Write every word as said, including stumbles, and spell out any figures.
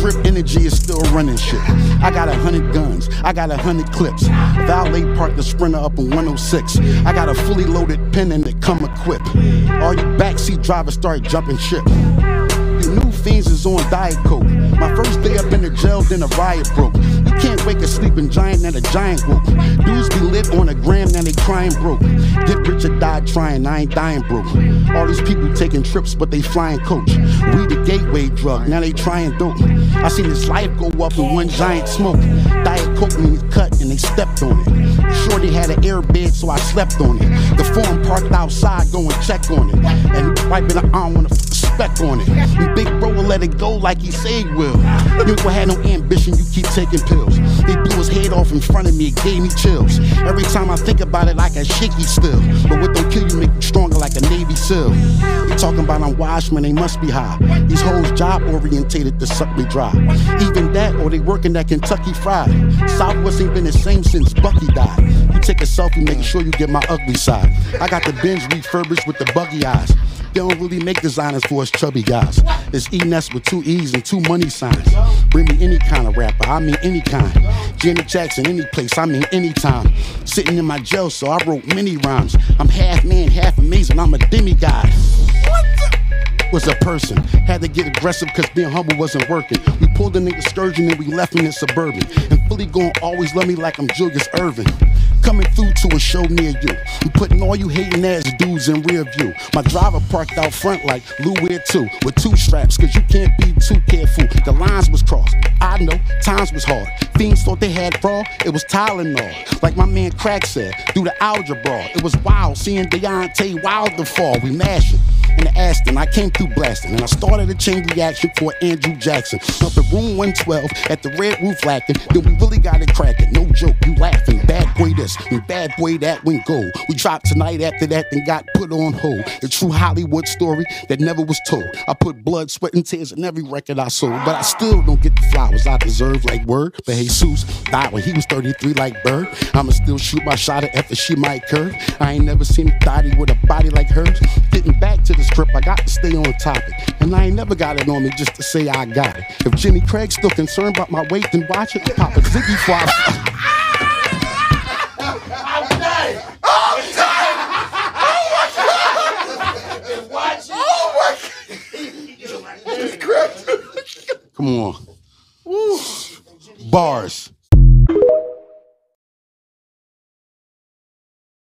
drip energy is still running shit. I got a hundred guns, I got a hundred clips. Valet parked the Sprinter up on one oh six. I got a fully loaded pen and it come equipped. All you backseat drivers start jumping ship. You new fiends is on Diet Coke. My first day up in the jail, then a riot broke. You can't wake a sleeping giant and a giant woke. Dudes be lit on a gram, now they crying broke. Get rich or die trying, I ain't dying broke. All these people taking trips, but they flying coach. We the gateway drug, now they trying dope. I seen this life go up in one giant smoke. Diet Coke means cut and they stepped on it. Shorty had an air bed, so I slept on it. The form parked outside, go and check on it. And he wiping the arm on the speck on it. And Big Bro will let it go like he say he will. You ain't had no ambition, you keep taking pills. They blew his head off in front of me, it gave me chills. Every time I think about it, like a shaky still. But what don't kill you make you stronger like a Navy SEAL. You talking about I'm washed, man, they must be high. These hoes job orientated to suck me dry. Even that, or they working at Kentucky Fried. Southwest ain't been the same since Bucky died. You take a selfie, making sure you get my ugly side. I got the Benz refurbished with the buggy eyes. They don't really make designers for us chubby guys. It's E-Ness with two E's and two money signs. Bring me any kind of rapper, I mean any kind. Janet Jackson, any place, I mean anytime. Sitting in my jail, so I wrote many rhymes. I'm half man, half amazing, I'm a demigod. Was a person, had to get aggressive cause being humble wasn't working. We pulled an excursion and we left him in Suburban. And Philly gon' always love me like I'm Julius Irvin. Coming through to a show near you. I'm putting all you hating ass dudes in rear view. My driver parked out front like Lou Weir too, with two straps, cause you can't be too careful. The lines was crossed, I know, times was hard. Fiends thought they had fraud, it was Tylenol. Like my man Crack said, through the algebra. It was wild seeing Deontay Wilder fall, we mashed it. In the Aston, I came through blasting, and I started a chain reaction for Andrew Jackson. Up at room one twelve at the Red Roof lacking, then we really got it cracking. No joke, you laughing. Bad boy this, and bad boy that went gold. We dropped tonight after that, then got put on hold. The true Hollywood story that never was told. I put blood, sweat, and tears in every record I sold, but I still don't get the flowers I deserve like Word. But Jesus died when he was thirty-three like Bird. I'ma still shoot my shot at after she might curve. I ain't never seen a thotty with a body like hers. Getting back to the script, I got to stay on topic. And I ain't never got it on me just to say I got it. If Jenny Craig's still concerned about my weight, then watch it. Pop a Ziggy for I'm dying. I'm dying. Oh my God. Watch it. Oh my God. Come on. Woo. Bars.